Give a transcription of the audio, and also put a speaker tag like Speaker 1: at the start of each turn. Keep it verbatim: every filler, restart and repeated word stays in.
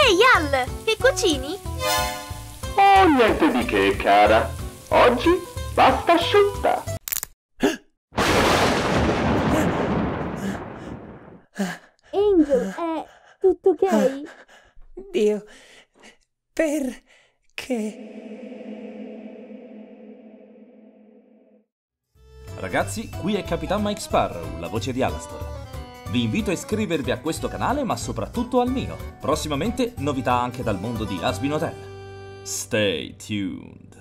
Speaker 1: Ehi, Al, che cucini?
Speaker 2: Oh, niente di che, cara. Oggi pasta asciutta.
Speaker 1: Angel, è tutto ok?
Speaker 3: Dio, perché?
Speaker 4: Ragazzi, qui è Capitan Mike Sparrow, la voce di Alastor. Vi invito a iscrivervi a questo canale, ma soprattutto al mio. Prossimamente novità anche dal mondo di Hazbin Hotel. Stay tuned.